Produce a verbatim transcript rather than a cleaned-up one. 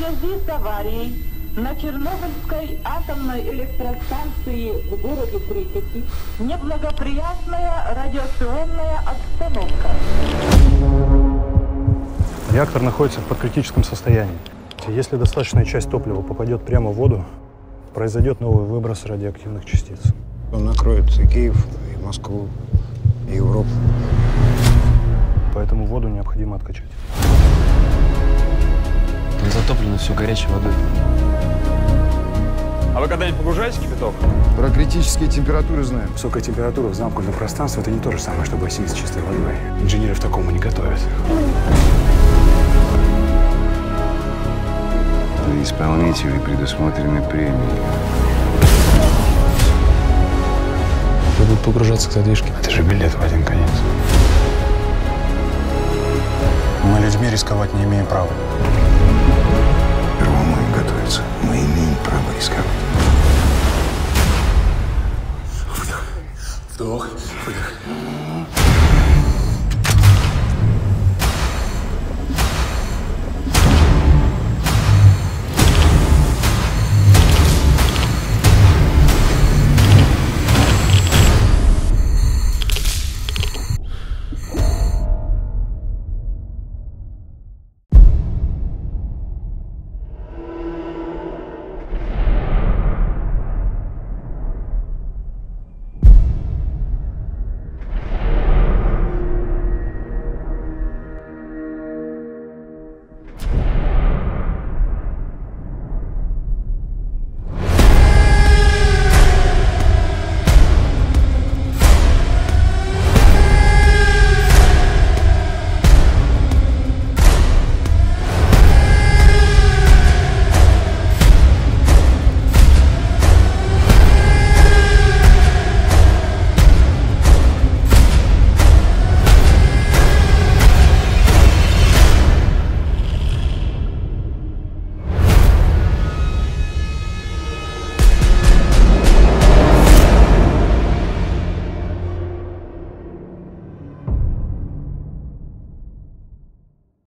связи с аварией на Чернобыльской атомной электростанции в городе Припяти неблагоприятная радиационная обстановка. Реактор находится в подкритическом состоянии. Если достаточная часть топлива попадет прямо в воду, произойдет новый выброс радиоактивных частиц. Он накроет и Киев, и Москву, и Европу. Поэтому воду необходимо откачать. Тут затоплено все горячей водой. А вы когда-нибудь погружаете кипяток? Про критические температуры знаем. Высокая температура в замкнутом пространстве – это не то же самое, что бассейн с чистой водой. Инженеров такому не готовят. Для исполнителей предусмотрены премии. Кто будет погружаться к задвижке? Это же билет в один конец. Мы людьми рисковать не имеем права.